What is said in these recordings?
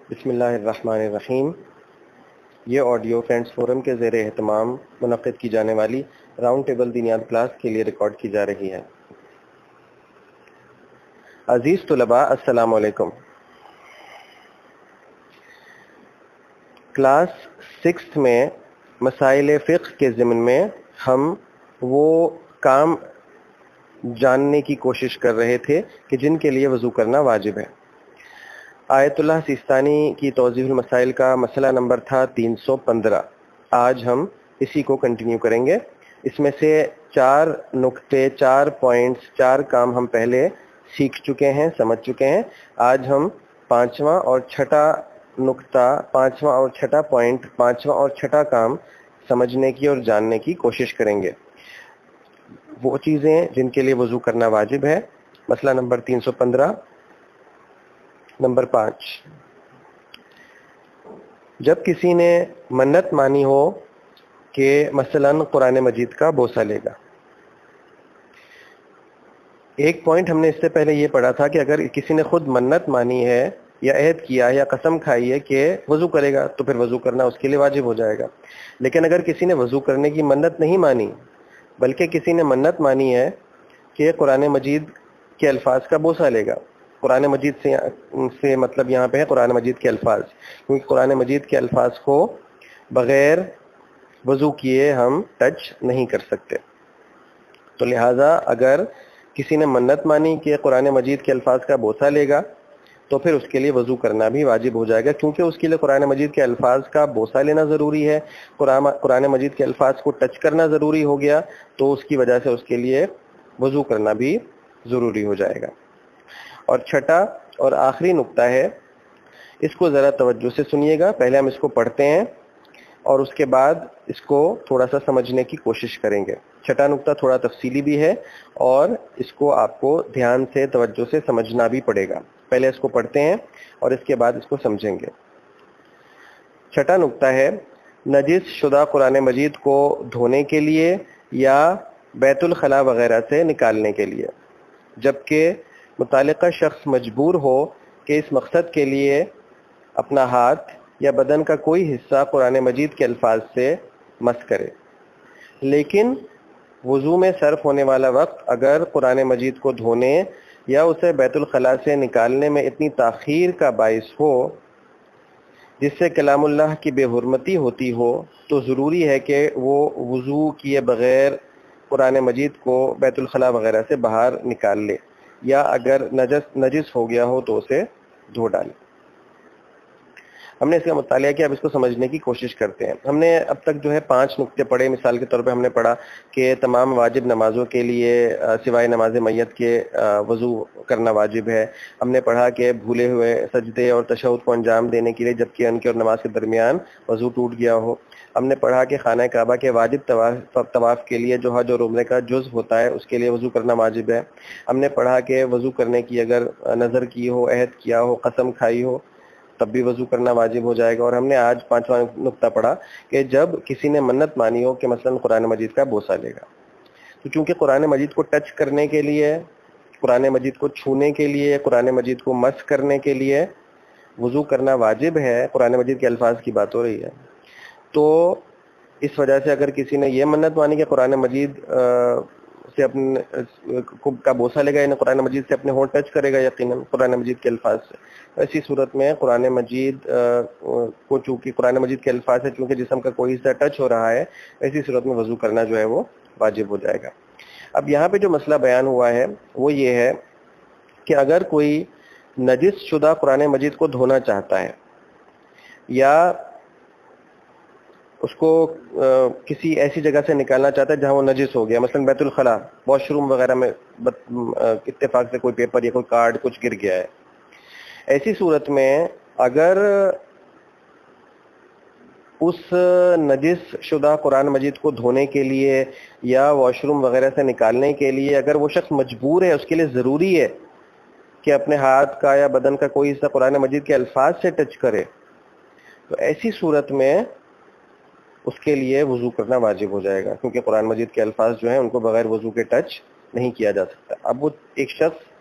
بسم اللہ الرحمن الرحیم۔ یہ آڈیو فرینڈز فورم کے زیر اہتمام منعقد کی جانے والی راؤنڈ ٹیبل دینیات کلاس کے لیے ریکارڈ کی جا رہی ہے۔ عزیز طلباء، السلام علیکم۔ کلاس 6 میں مسائل فقہ کے ضمن میں ہم وہ کام جاننے کی کوشش کر رہے تھے کہ جن کے لیے وضو کرنا واجب ہے۔ آیت اللہ سیستانی کی توضیح المسائل کا مسئلہ نمبر تھا 315۔ آج ہم اسی کو کنٹینیو کریں گے۔ اس میں سے 4 نقطے، 4 پوائنٹس، 4 کام ہم پہلے سیکھ چکے ہیں، سمجھ چکے ہیں۔ آج ہم 5واں اور 6واں نقطہ، 5واں اور 6واں پوائنٹ، 5واں اور 6واں کام سمجھنے کی اور جاننے کی کوشش کریں گے۔ وہ چیزیں جن کے لیے وضو کرنا واجب ہے۔ مسئلہ نمبر 315، نمبر 5۔ جب کسی نے منت مانی ہو کہ مثلا قرآن مجید کا بوسہ لے گا۔ ایک پوائنٹ ہم نے اس سے پہلے یہ پڑھا تھا کہ اگر کسی نے خود منت مانی ہے یا عہد کیا یا قسم کھائی ہے کہ وضو کرے گا تو پھر وضو کرنا اس کے لیے واجب ہو جائے گا۔ لیکن اگر کسی نے وضو کرنے کی منت نہیں مانی بلکہ کسی نے منت مانی ہے کہ قرآن مجید کے الفاظ کا بوسہ لے گا، قرآن مجید سے مطلب یہاں پہ ہے قرآن مجید کے الفاظ، کیونکہ قرآن مجید کے الفاظ کو بغیر وضو کیے ہم ٹچ نہیں کر سکتے۔ تو لہٰذا اگر کسی نے منت مانی کہ قرآن مجید کے الفاظ کا بوسہ لے گا تو پھر اس کے لیے وضو کرنا بھی واجب ہو جائے گا، کیونکہ اس کے لیے قرآن مجید کے الفاظ کا بوسہ لینا ضروری ہے، قرآن مجید کے الفاظ کو ٹچ کرنا ضروری ہو گیا، تو اس کی وجہ سے اس کے لیے وضو کرنا بھی ضروری ہو جائے گا۔ اور 6واں اور آخری نقطہ ہے، اس کو ذرا توجہ سے سنیے گا۔ پہلے ہم اس کو پڑھتے ہیں اور اس کے بعد اس کو تھوڑا سا سمجھنے کی کوشش کریں گے۔ 6واں نقطہ تھوڑا تفصیلی بھی ہے اور اس کو آپ کو دھیان سے، توجہ سے سمجھنا بھی پڑے گا۔ پہلے اس کو پڑھتے ہیں اور اس کے بعد اس کو سمجھیں گے۔ 6واں نقطہ ہے، نجس شدہ قرآن مجید کو دھونے کے لیے یا بیت الخلاء وغیرہ سے نکالنے کے لیے، جبکہ متعلقہ شخص مجبور ہو کہ اس مقصد کے لیے اپنا ہاتھ یا بدن کا کوئی حصہ قرآن مجید کے الفاظ سے مس کرے، لیکن وضو میں صرف ہونے والا وقت اگر قرآن مجید کو دھونے یا اسے بیت الخلاء سے نکالنے میں اتنی تاخیر کا باعث ہو جس سے کلام اللہ کی بے حرمتی ہوتی ہو، تو ضروری ہے کہ وہ وضو کیے بغیر قرآن مجید کو بیت الخلاء وغیرہ سے باہر نکال لے، یا اگر نجس ہو گیا ہو تو اسے دھو ڈالے۔ ہم نے اس کا مطالعہ کیا، اب اس کو سمجھنے کی کوشش کرتے ہیں۔ ہم نے اب تک جو ہے 5 نقطے پڑھے۔ مثال کے طور پہ ہم نے پڑھا کہ تمام واجب نمازوں کے لیے سوائے نماز میت کے وضو کرنا واجب ہے۔ ہم نے پڑھا کہ بھولے ہوئے سجدے اور تشہد کو انجام دینے کے لیے جبکہ ان کے اور نماز کے درمیان وضو ٹوٹ گیا ہو۔ ہم نے پڑھا کہ خانہ کعبہ کے واجب طواف کے لیے جو حج اور عمرے کا جز ہوتا ہے اس کے لیے وضو کرنا واجب ہے۔ ہم نے پڑھا کہ وضو کرنے کی اگر نظر کی ہو، عہد کیا ہو، قسم کھائی ہو تب بھی وضو کرنا واجب ہو جائے گا۔ اور ہم نے آج 5واں نقطہ پڑھا کہ جب کسی نے منت مانی ہو کہ مثلا قرآن مجید کا بوسہ لے گا، تو چونکہ قرآن مجید کو ٹچ کرنے کے لیے، قرآن مجید کو چھونے کے لیے، قرآن مجید کو مس کرنے کے لیے وضو کرنا واجب ہے، قرآن مجید کے الفاظ کی بات ہو رہی ہے، تو اس وجہ سے اگر کسی نے یہ منت مانی کہ قرآن مجید سے اپنے کا بوسہ لے گا، یعنی قرآن مجید سے اپنے ہونٹ ٹچ کرے گا یقیناً قرآن مجید کے الفاظ سے، ایسی صورت میں قرآن مجید کو چونکہ قرآن مجید کے الفاظ سے چونکہ جسم کا کوئی حصہ ٹچ ہو رہا ہے، ایسی صورت میں وضو کرنا جو ہے وہ واجب ہو جائے گا۔ اب یہاں پہ جو مسئلہ بیان ہوا ہے وہ یہ ہے کہ اگر کوئی نجس شدہ قرآن مجید کو دھونا چاہتا ہے یا اس کو کسی ایسی جگہ سے نکالنا چاہتا ہے جہاں وہ نجس ہو گیا، مثلا بیت الخلاء، واش روم وغیرہ میں اتفاق سے کوئی پیپر یا کوئی کارڈ کچھ گر گیا ہے، ایسی صورت میں اگر اس نجس شدہ قرآن مجید کو دھونے کے لیے یا واش روم وغیرہ سے نکالنے کے لیے اگر وہ شخص مجبور ہے، اس کے لیے ضروری ہے کہ اپنے ہاتھ کا یا بدن کا کوئی حصہ قرآن مجید کے الفاظ سے ٹچ کرے، تو ایسی صورت میں اس کے لیے وضو کرنا واجب ہو جائے گا، کیونکہ قرآن مجید کے الفاظ جو ہیں ان کو بغیر وضو کے ٹچ نہیں کیا جا سکتا۔ اب وہ ایک شخص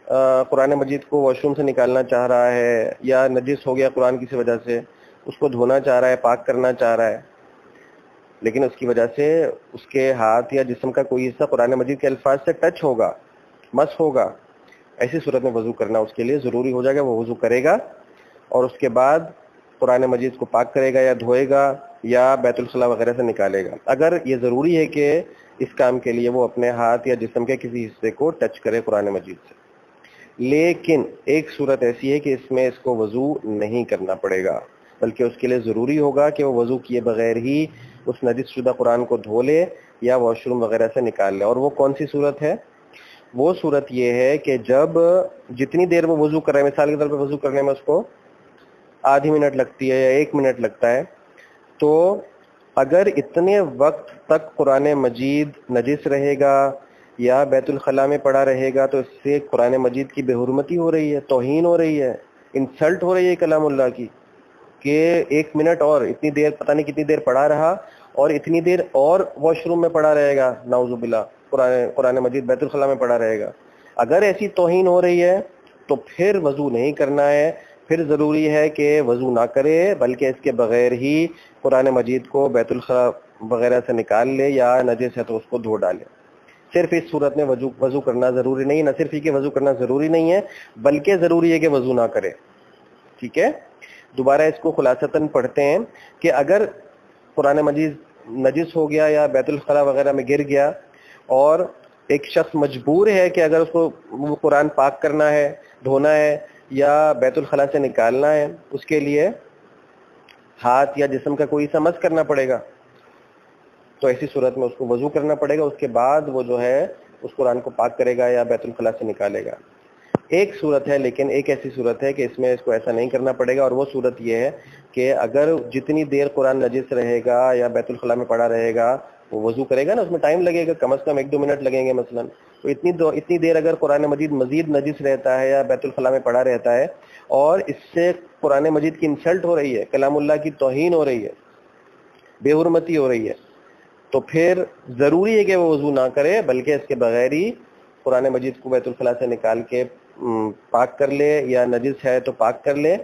قرآن مجید کو واش روم سے نکالنا چاہ رہا ہے یا نجس ہو گیا قرآن کسی وجہ سے, اس کو دھونا چاہ رہا ہے, پاک کرنا چاہ رہا ہے, لیکن اس کی وجہ سے اس کے ہاتھ یا جسم کا کوئی حصہ قرآن مجید کے الفاظ سے ٹچ ہوگا, مس ہوگا, ایسی صورت میں وضو کرنا اس کے لیے ضروری ہو جائے گا. وہ وضو کرے گا اور اس کے بعد قرآن مجید کو پاک کرے گا یا دھوئے گا یا بیت الخلاء وغیرہ سے نکالے گا, اگر یہ ضروری ہے کہ اس کام کے لیے وہ اپنے ہاتھ یا جسم کے کسی حصے کو ٹچ کرے قرآن مجید سے. لیکن ایک صورت ایسی ہے کہ اس میں اس کو وضو نہیں کرنا پڑے گا, بلکہ اس کے لیے ضروری ہوگا کہ وہ وضو کیے بغیر ہی اس نجس شدہ قرآن کو دھو لے یا واش روم وغیرہ سے نکال لے. اور وہ کون سی صورت ہے؟ وہ صورت یہ ہے کہ جب جتنی دیر وہ وضو کر رہے ہیں, مثال کے طور پہ وضو کرنے میں اس کو آدھی منٹ لگتی ہے یا 1 منٹ لگتا ہے, تو اگر اتنے وقت تک قرآن مجید نجس رہے گا یا بیت الخلاء میں پڑا رہے گا تو اس سے قرآن مجید کی بے حرمتی ہو رہی ہے, توہین ہو رہی ہے, انسلٹ ہو رہی ہے کلام اللہ کی, کہ 1 منٹ اور اتنی دیر پتہ نہیں کتنی دیر پڑا رہا اور اتنی دیر اور واش روم میں پڑا رہے گا, نعوذ باللہ قرآن مجید بیت الخلاء میں پڑا رہے گا. اگر ایسی توہین ہو رہی ہے تو پھر وضو نہیں کرنا ہے, پھر ضروری ہے کہ وضو نہ کرے بلکہ اس کے بغیر ہی قرآن مجید کو بیت الخلاء وغیرہ سے نکال لے یا نجس ہے تو اس کو دھو ڈالے. صرف اس صورت میں وضو کرنا ضروری نہیں, نہ صرف ہی کہ وضو کرنا ضروری نہیں ہے بلکہ ضروری ہے کہ وضو نہ کرے. ٹھیک ہے, دوبارہ اس کو خلاصتاً پڑھتے ہیں کہ اگر قرآن مجید نجس ہو گیا یا بیت الخلاء وغیرہ میں گر گیا اور ایک شخص مجبور ہے کہ اگر اس کو وہ قرآن پاک کرنا ہے, دھونا ہے یا بیت الخلاء سے نکالنا ہے, اس کے لیے ہاتھ یا جسم کا کوئی حصہ مس کرنا پڑے گا, تو ایسی صورت میں اس کو وضو کرنا پڑے گا. اس کے بعد وہ جو ہے اس قرآن کو پاک کرے گا یا بیت الخلاء سے نکالے گا. ایک صورت ہے, لیکن ایک ایسی صورت ہے کہ اس میں اس کو ایسا نہیں کرنا پڑے گا, اور وہ صورت یہ ہے کہ اگر جتنی دیر قرآن نجس رہے گا یا بیت الخلاء میں پڑا رہے گا وہ وضو کرے گا نا, اس میں ٹائم لگے گا, کم از کم 1-2 منٹ لگیں گے مثلا, تو اتنی دیر اگر قرآن مجید مزید نجس رہتا ہے یا بیت الخلاء میں پڑا رہتا ہے اور اس سے قرآن مجید کی انسلٹ ہو رہی ہے, کلام اللہ کی توہین ہو رہی ہے, بے حرمتی ہو رہی ہے, تو پھر ضروری ہے کہ وہ وضو نہ کرے بلکہ اس کے بغیر ہی قرآن مجید کو بیت الخلاء سے نکال کے پاک کر لے, یا نجس ہے تو پاک کر لے.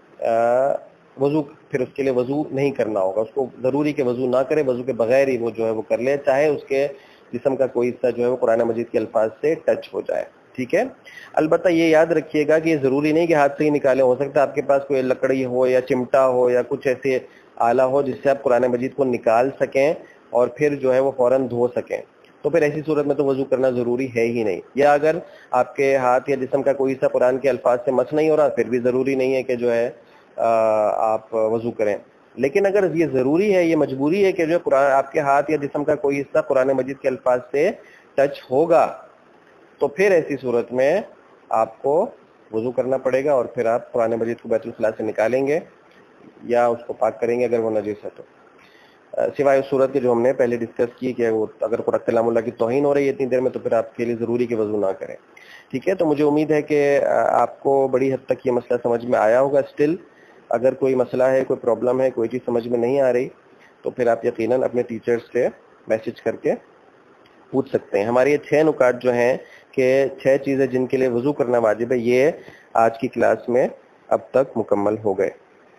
وضو پھر اس کے لیے وضو نہیں کرنا ہوگا, اس کو ضروری کہ وضو نہ کرے, وضو کے بغیر ہی وہ جو ہے وہ کر لے, چاہے اس کے جسم کا کوئی حصہ جو ہے وہ قرآن مجید کے الفاظ سے ٹچ ہو جائے. ٹھیک ہے, البتہ یہ یاد رکھیے گا کہ یہ ضروری نہیں کہ ہاتھ سے ہی نکالیں, ہو سکتا ہے آپ کے پاس کوئی لکڑی ہو یا چمٹا ہو یا کچھ ایسے آلہ ہو جس سے آپ قرآن مجید کو نکال سکیں اور پھر جو ہے وہ فوراً دھو سکیں, تو پھر ایسی صورت میں تو وضو کرنا ضروری ہے ہی نہیں. یا اگر آپ کے ہاتھ یا جسم کا کوئی حصہ قرآن کے الفاظ سے مس نہیں ہو رہا پھر بھی ضروری نہیں ہے کہ جو ہے آپ وضو کریں. لیکن اگر یہ ضروری ہے, یہ مجبوری ہے کہ جو قرآن آپ کے ہاتھ یا جسم کا کوئی حصہ قرآن مجید کے الفاظ سے ٹچ ہوگا تو پھر ایسی صورت میں آپ کو وضو کرنا پڑے گا اور پھر آپ قرآن مجید کو بیت الخلاء سے نکالیں گے یا اس کو پاک کریں گے اگر وہ نجس ہے تو, سوائے اس صورت کے جو ہم نے پہلے ڈسکس کی کہ وہ اگر قرآن کلام اللہ کی توہین ہو رہی ہے اتنی دیر میں تو پھر آپ کے لیے ضروری کہ وضو نہ کریں. ٹھیک ہے, تو مجھے امید ہے کہ آپ کو بڑی حد تک یہ مسئلہ سمجھ میں آیا ہوگا. اسٹل اگر کوئی مسئلہ ہے, کوئی پرابلم ہے, کوئی چیز سمجھ میں نہیں آ رہی تو پھر آپ یقیناً اپنے ٹیچر سے میسج کر کے پوچھ سکتے ہیں. ہمارے یہ 6 نکات جو ہیں کہ 6 چیزیں جن کے لیے وضو کرنا واجب ہے, یہ آج کی کلاس میں اب تک مکمل ہو گئے.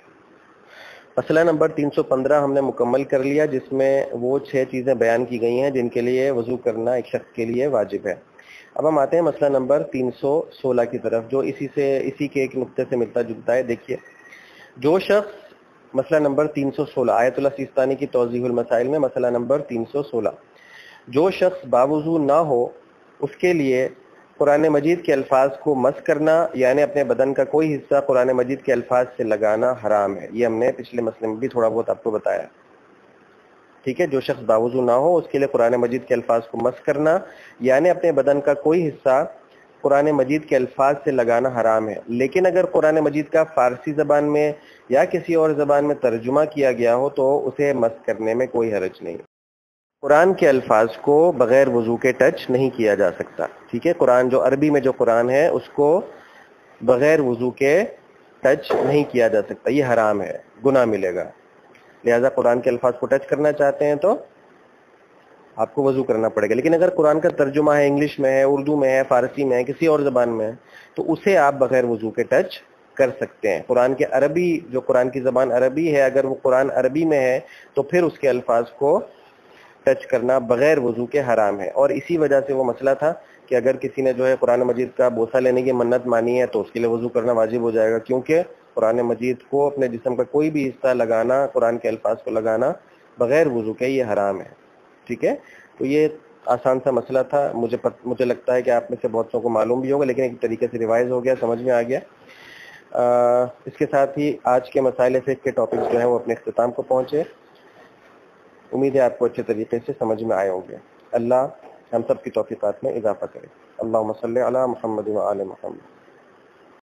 مسئلہ نمبر 315 ہم نے مکمل کر لیا, جس میں وہ 6 چیزیں بیان کی گئی ہیں جن کے لیے وضو کرنا ایک شخص کے لیے واجب ہے. اب ہم آتے ہیں مسئلہ نمبر 316 کی طرف, جو اسی کے ایک نقطے سے ملتا جلتا ہے. دیکھیے, جو شخص مسئلہ نمبر 316 آیت اللہ سیستانی کی توضیح المسائل میں مسئلہ نمبر 316, جو شخص باوضو نہ ہو اس کے لیے قرآن مجید کے الفاظ کو مس کرنا یعنی اپنے بدن کا کوئی حصہ قرآن مجید کے الفاظ سے لگانا حرام ہے. یہ ہم نے پچھلے مسئلے میں بھی تھوڑا بہت آپ کو بتایا. ٹھیک ہے, جو شخص باوضو نہ ہو اس کے لیے قرآن مجید کے الفاظ کو مس کرنا یعنی اپنے بدن کا کوئی حصہ قرآن مجید کے الفاظ سے لگانا حرام ہے. لیکن اگر قرآن مجید کا فارسی زبان میں یا کسی اور زبان میں ترجمہ کیا گیا ہو تو اسے مس کرنے میں کوئی حرج نہیں. قرآن کے الفاظ کو بغیر وضو کے ٹچ نہیں کیا جا سکتا. ٹھیک ہے, قرآن جو عربی میں جو قرآن ہے اس کو بغیر وضو کے ٹچ نہیں کیا جا سکتا, یہ حرام ہے, گناہ ملے گا. لہذا قرآن کے الفاظ کو ٹچ کرنا چاہتے ہیں تو آپ کو وضو کرنا پڑے گا. لیکن اگر قرآن کا ترجمہ ہے، انگلش میں ہے، اردو میں ہے، فارسی میں ہے، کسی اور زبان میں ہے، تو اسے آپ بغیر وضو کے ٹچ کر سکتے ہیں. قرآن کے عربی، جو قرآن کی زبان عربی ہے، اگر وہ قرآن عربی میں ہے تو پھر اس کے الفاظ کو ٹچ کرنا بغیر وضو کے حرام ہے. اور اسی وجہ سے وہ مسئلہ تھا کہ اگر کسی نے جو ہے قرآن مجید کا بوسہ لینے کی منت مانی ہے تو اس کے لیے وضو کرنا واجب ہو جائے گا، کیونکہ قرآن مجید کو اپنے جسم کا کوئی بھی حصہ لگانا، قرآن کے الفاظ کو لگانا بغیر وضو کے یہ حرام ہے. ٹھیک ہے، تو یہ آسان سا مسئلہ تھا. مجھے لگتا ہے کہ آپ میں سے بہت سو کو معلوم بھی ہوگا، لیکن ایک طریقے سے ریوائز ہو گیا، سمجھ میں آ گیا. اس کے ساتھ ہی آج کے مسائل فقہ کے ٹاپکس جو ہیں وہ اپنے اختتام کو پہنچے. امید ہے آپ کو اچھے طریقے سے سمجھ میں آئے ہوں گے. اللہ ہم سب کی توفیقات میں اضافہ کرے. اللہم صلی علی محمد و آل محمد.